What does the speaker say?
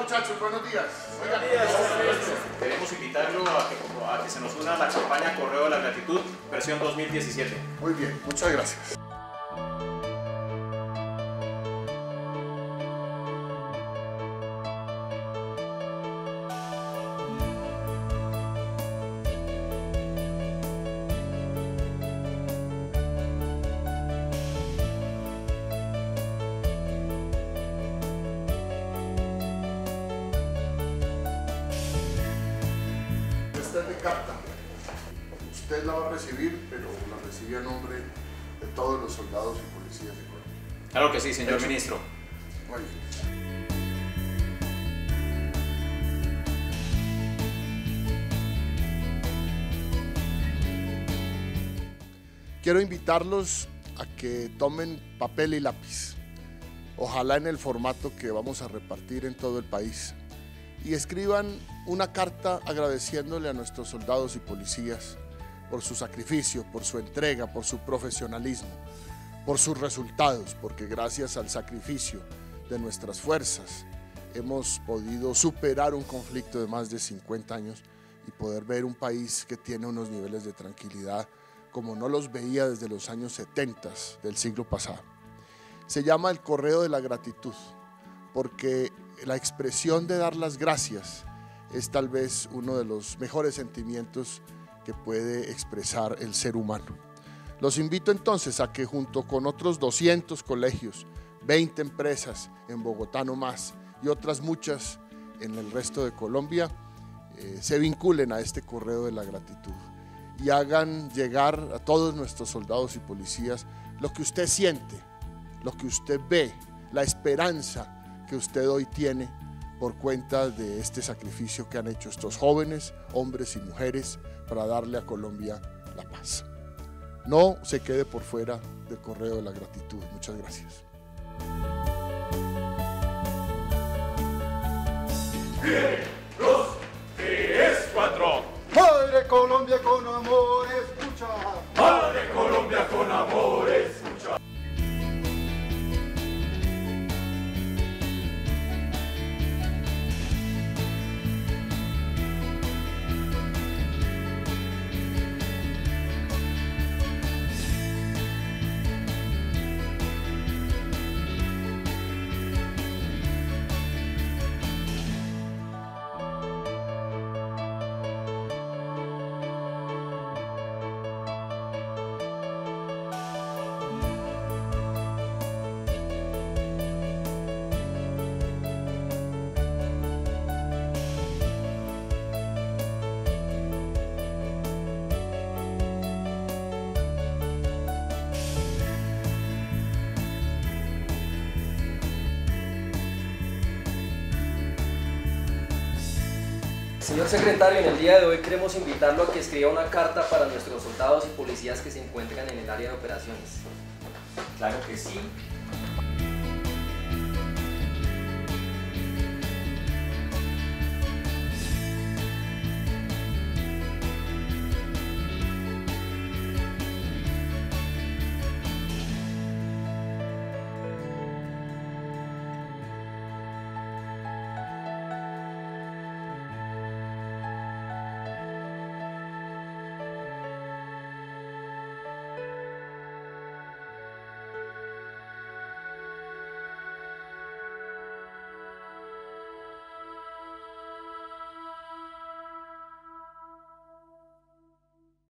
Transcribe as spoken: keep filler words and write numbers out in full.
muchachos, buenos días. Buenos días. Queremos invitarlo a que, a que se nos una a la campaña Correo de la Gratitud, versión dos mil diecisiete. Muy bien, muchas gracias. Esta es mi carta. Usted la va a recibir, pero la recibe a nombre de todos los soldados y policías de Colombia. Claro que sí, señor Hecho. ministro. Muy bien. Quiero invitarlos a que tomen papel y lápiz, ojalá en el formato que vamos a repartir en todo el país, y escriban una carta agradeciéndole a nuestros soldados y policías por su sacrificio, por su entrega, por su profesionalismo, por sus resultados, porque gracias al sacrificio de nuestras fuerzas hemos podido superar un conflicto de más de cincuenta años y poder ver un país que tiene unos niveles de tranquilidad como no los veía desde los años setenta del siglo pasado. Se llama el Correo de la Gratitud, porque la expresión de dar las gracias es tal vez uno de los mejores sentimientos que puede expresar el ser humano. Los invito entonces a que junto con otros doscientos colegios, veinte empresas en Bogotá no más y otras muchas en el resto de Colombia, eh, se vinculen a este Correo de la Gratitud y hagan llegar a todos nuestros soldados y policías lo que usted siente, lo que usted ve, la esperanza que usted hoy tiene por cuenta de este sacrificio que han hecho estos jóvenes, hombres y mujeres, para darle a Colombia la paz. No se quede por fuera del Correo de la Gratitud. Muchas gracias. Dos, tres, cuatro. Madre Colombia con amor, escucha. Madre Colombia con amor, escucha. Señor secretario, en el día de hoy queremos invitarlo a que escriba una carta para nuestros soldados y policías que se encuentran en el área de operaciones. Claro que sí.